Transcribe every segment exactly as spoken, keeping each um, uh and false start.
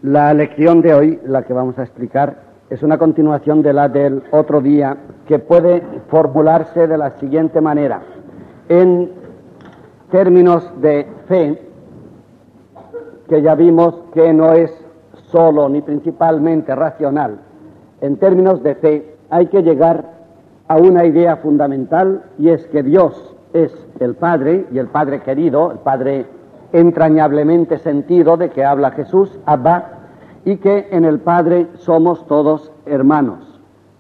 La lección de hoy, la que vamos a explicar, es una continuación de la del otro día, que puede formularse de la siguiente manera. En términos de fe, que ya vimos que no es solo ni principalmente racional, en términos de fe hay que llegar a una idea fundamental, y es que Dios es el Padre, y el Padre querido, el Padre entrañablemente sentido de que habla Jesús, Abba, y que en el Padre somos todos hermanos.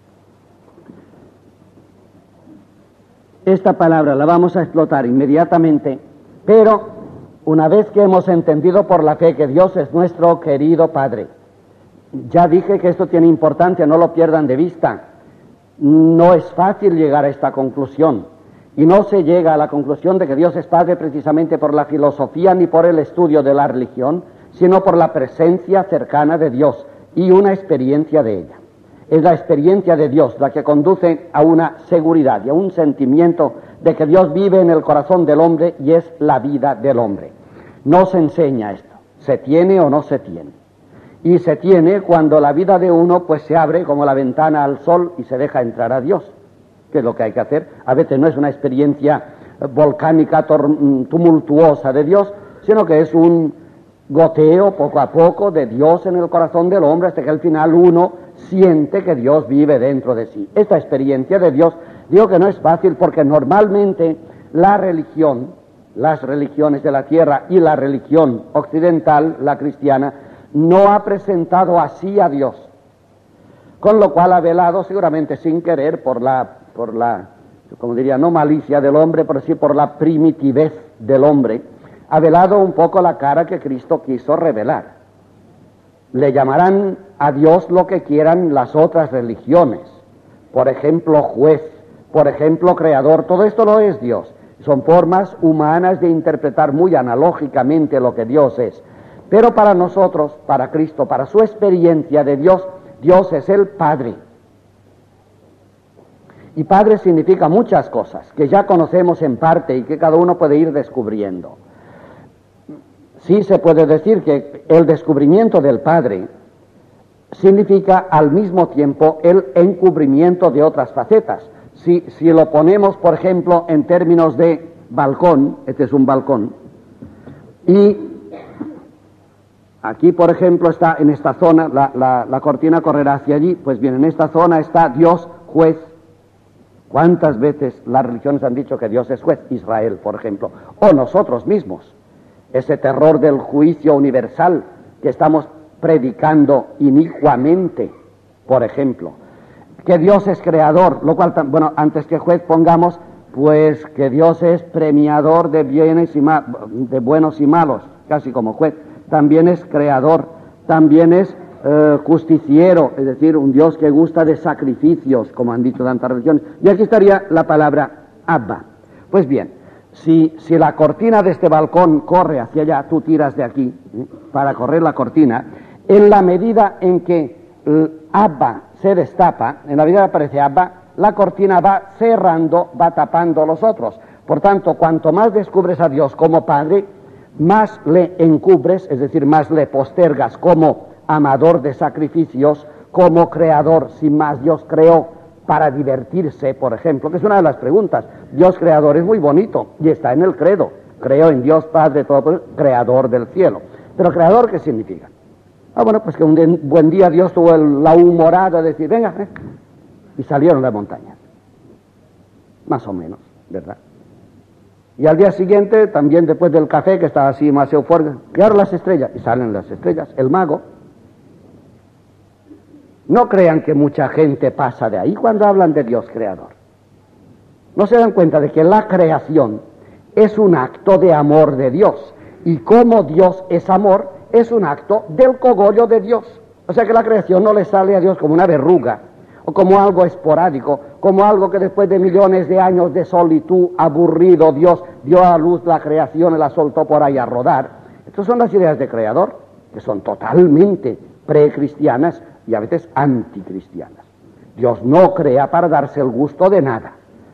Esta palabra la vamos a explotar inmediatamente, pero una vez que hemos entendido por la fe que Dios es nuestro querido Padre. Ya dije que esto tiene importancia, no lo pierdan de vista. No es fácil llegar a esta conclusión. Y no se llega a la conclusión de que Dios es Padre precisamente por la filosofía ni por el estudio de la religión, sino por la presencia cercana de Dios y una experiencia de ella. Es la experiencia de Dios la que conduce a una seguridad y a un sentimiento de que Dios vive en el corazón del hombre y es la vida del hombre. No se enseña esto, se tiene o no se tiene. Y se tiene cuando la vida de uno pues se abre como la ventana al sol y se deja entrar a Dios, que es lo que hay que hacer. A veces no es una experiencia volcánica, tumultuosa de Dios, sino que es un goteo poco a poco de Dios en el corazón del hombre, hasta que al final uno siente que Dios vive dentro de sí. Esta experiencia de Dios, digo que no es fácil porque normalmente la religión, las religiones de la tierra y la religión occidental, la cristiana, no ha presentado así a Dios, con lo cual ha velado seguramente sin querer por la, por la, como diría, no malicia del hombre, pero sí por la primitivez del hombre, ha velado un poco la cara que Cristo quiso revelar. Le llamarán a Dios lo que quieran las otras religiones, por ejemplo juez, por ejemplo creador, todo esto no es Dios, son formas humanas de interpretar muy analógicamente lo que Dios es. Pero para nosotros, para Cristo, para su experiencia de Dios, Dios es el Padre. Y Padre significa muchas cosas, que ya conocemos en parte y que cada uno puede ir descubriendo. Sí se puede decir que el descubrimiento del Padre significa al mismo tiempo el encubrimiento de otras facetas. Si, si lo ponemos, por ejemplo, en términos de balcón, este es un balcón, y aquí, por ejemplo, está en esta zona, la, la, la cortina correrá hacia allí, pues bien, en esta zona está Dios juez. ¿Cuántas veces las religiones han dicho que Dios es juez? Israel, por ejemplo, o nosotros mismos. Ese terror del juicio universal que estamos predicando inicuamente, por ejemplo. Que Dios es creador, lo cual, bueno, antes que juez pongamos, pues que Dios es premiador de bienes y ma- de buenos y malos, casi como juez. También es creador, también es eh, justiciero, es decir, un Dios que gusta de sacrificios, como han dicho tantas religiones. Y aquí estaría la palabra Abba. Pues bien, si, si la cortina de este balcón corre hacia allá, tú tiras de aquí, ¿eh? para correr la cortina, en la medida en que el Abba se destapa, en la medida que aparece Abba, la cortina va cerrando, va tapando los otros. Por tanto, cuanto más descubres a Dios como Padre, más le encubres, es decir, más le postergas como amador de sacrificios, como creador. Sin más, Dios creó para divertirse, por ejemplo, que es una de las preguntas. Dios creador es muy bonito y está en el credo. Creó en Dios Padre todo, creador del cielo. Pero creador, ¿qué significa? Ah, bueno, pues que un buen día Dios tuvo el, la humorada de decir, venga, eh, y salieron de la montaña. Más o menos, ¿verdad? Y al día siguiente, también después del café, que estaba así más eufórico, y ahora las estrellas, y salen las estrellas, el mago. No crean que mucha gente pasa de ahí cuando hablan de Dios creador. No se dan cuenta de que la creación es un acto de amor de Dios, y como Dios es amor, es un acto del cogollo de Dios. O sea que la creación no le sale a Dios como una verruga, o como algo esporádico, como algo que después de millones de años de solitud, aburrido, Dios dio a luz la creación y la soltó por ahí a rodar. Estas son las ideas de creador, que son totalmente precristianas y a veces anticristianas. Dios no crea para darse el gusto de nada.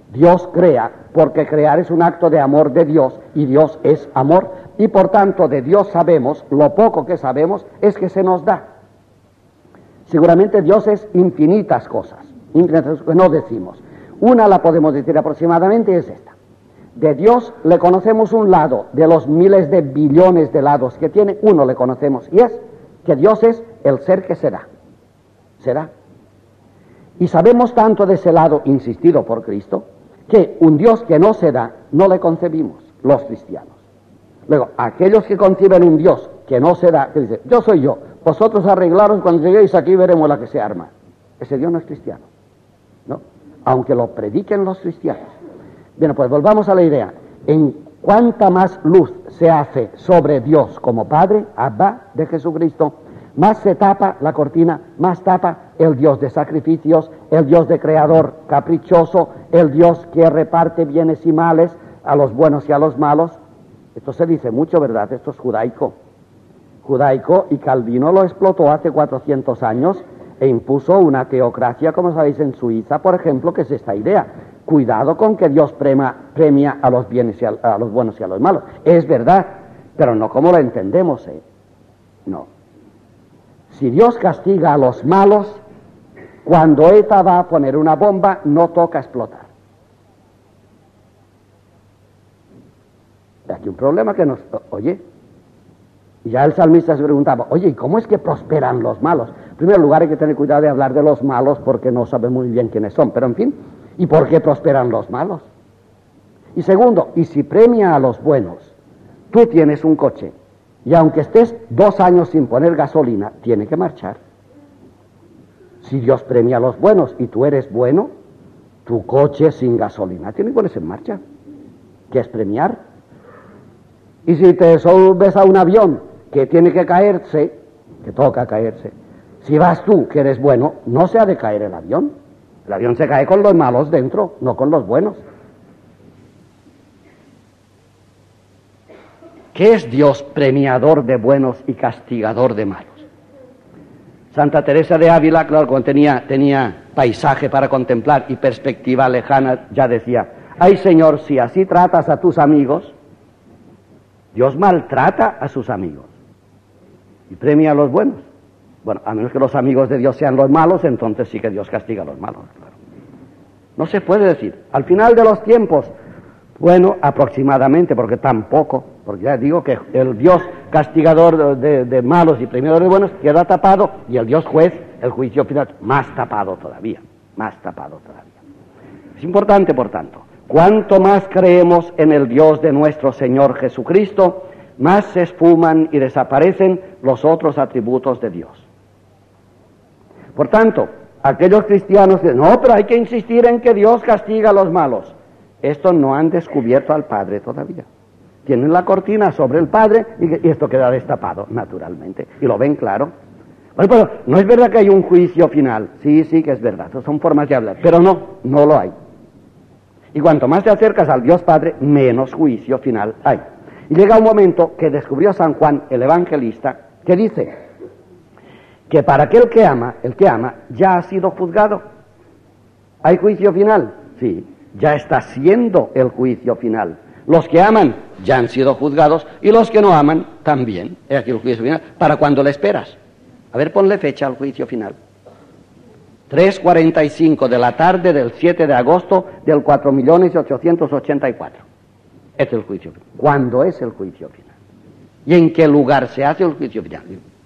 Dios crea, porque crear es un acto de amor de Dios, y Dios es amor, y por tanto de Dios sabemos, lo poco que sabemos es que se nos da. Seguramente Dios es infinitas cosas, infinitas que no decimos. Una la podemos decir aproximadamente, es esta. De Dios le conocemos un lado, de los miles de billones de lados que tiene, uno le conocemos, y es que Dios es el ser que será. Será. Y sabemos tanto de ese lado insistido por Cristo, que un Dios que no se da, no le concebimos, los cristianos. Luego, aquellos que conciben un Dios que no se da, que dicen, yo soy yo, vosotros arreglaros, cuando lleguéis aquí veremos la que se arma. Ese Dios no es cristiano, ¿no? Aunque lo prediquen los cristianos. Bien, pues volvamos a la idea. En cuanta más luz se hace sobre Dios como Padre, Abba, de Jesucristo, más se tapa la cortina, más tapa el Dios de sacrificios, el Dios de creador caprichoso, el Dios que reparte bienes y males a los buenos y a los malos. Esto se dice mucho, ¿verdad? Esto es judaico. Judaico, y Calvino lo explotó hace cuatrocientos años e impuso una teocracia, como sabéis, en Suiza, por ejemplo, que es esta idea. Cuidado con que Dios prema, premia a los bienes y a, a los buenos y a los malos. Es verdad, pero no como lo entendemos, ¿eh? No. Si Dios castiga a los malos, cuando ETA va a poner una bomba, no toca explotar. Hay aquí un problema que nos... Oye, ya el salmista se preguntaba, oye, ¿y cómo es que prosperan los malos? En primer lugar, hay que tener cuidado de hablar de los malos porque no sabemos muy bien quiénes son, pero en fin, ¿y por qué prosperan los malos? Y segundo, ¿y si premia a los buenos? Tú tienes un coche, y aunque estés dos años sin poner gasolina, tiene que marchar. Si Dios premia a los buenos y tú eres bueno, tu coche sin gasolina tiene que ponerse en marcha. ¿Qué es premiar? Y si te subes a un avión que tiene que caerse, que toca caerse, si vas tú, que eres bueno, no se ha de caer el avión. El avión se cae con los malos dentro, no con los buenos. ¿Qué es Dios premiador de buenos y castigador de malos? Santa Teresa de Ávila, claro, cuando tenía, tenía paisaje para contemplar y perspectiva lejana, ya decía, ay Señor, si así tratas a tus amigos, Dios maltrata a sus amigos y premia a los buenos. Bueno, a menos que los amigos de Dios sean los malos, entonces sí que Dios castiga a los malos, claro. No se puede decir. Al final de los tiempos, bueno, aproximadamente, porque tampoco, porque ya digo que el Dios castigador de, de malos y premiador de buenos queda tapado, y el Dios juez, el juicio final, más tapado todavía, más tapado todavía. Es importante, por tanto, cuanto más creemos en el Dios de nuestro Señor Jesucristo, más se esfuman y desaparecen los otros atributos de Dios. Por tanto, aquellos cristianos que no, pero hay que insistir en que Dios castiga a los malos. Estos no han descubierto al Padre todavía. Tienen la cortina sobre el Padre y, y esto queda destapado, naturalmente. Y lo ven claro. Bueno, pero no es verdad que hay un juicio final. Sí, sí que es verdad. Son formas de hablar. Pero no, no lo hay. Y cuanto más te acercas al Dios Padre, menos juicio final hay. Y llega un momento que descubrió San Juan, el evangelista, que dice que para aquel que ama, el que ama, ya ha sido juzgado. ¿Hay juicio final? Sí, ya está siendo el juicio final. Los que aman ya han sido juzgados y los que no aman también. Es aquí el juicio final. ¿Para cuándo le esperas? A ver, ponle fecha al juicio final. tres cuarenta y cinco de la tarde del siete de agosto del cuatro millones ochocientos ochenta y cuatro. Este es el juicio final. ¿Cuándo es el juicio final? ¿Y en qué lugar se hace el juicio final?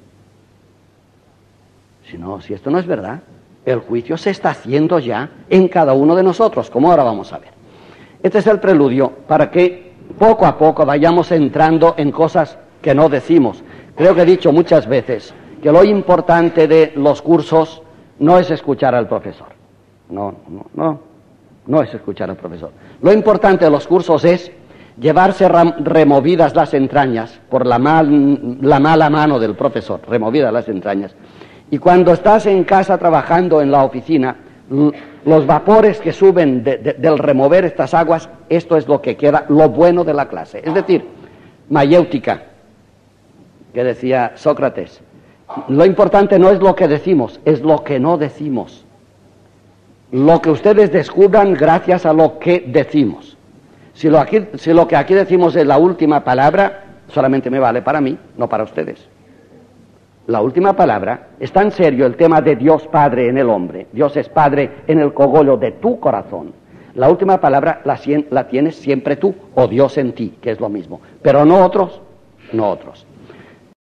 Si no, si esto no es verdad, el juicio se está haciendo ya en cada uno de nosotros, como ahora vamos a ver. Este es el preludio para que poco a poco vayamos entrando en cosas que no decimos. Creo que he dicho muchas veces que lo importante de los cursos no es escuchar al profesor. No, no, no, no es escuchar al profesor. Lo importante de los cursos es llevarse removidas las entrañas por la, mal, la mala mano del profesor, removidas las entrañas. Y cuando estás en casa trabajando en la oficina, los vapores que suben de, de, del remover estas aguas, esto es lo que queda, lo bueno de la clase. Es decir, mayéutica, que decía Sócrates. Lo importante no es lo que decimos, es lo que no decimos. lo que ustedes descubran gracias a lo que decimos. Si lo, aquí, si lo que aquí decimos es la última palabra, solamente me vale para mí, no para ustedes. La última palabra, es tan serio el tema de Dios Padre en el hombre. Dios es Padre en el cogollo de tu corazón. La última palabra la, la tienes siempre tú, o Dios en ti, que es lo mismo. Pero no otros, no otros.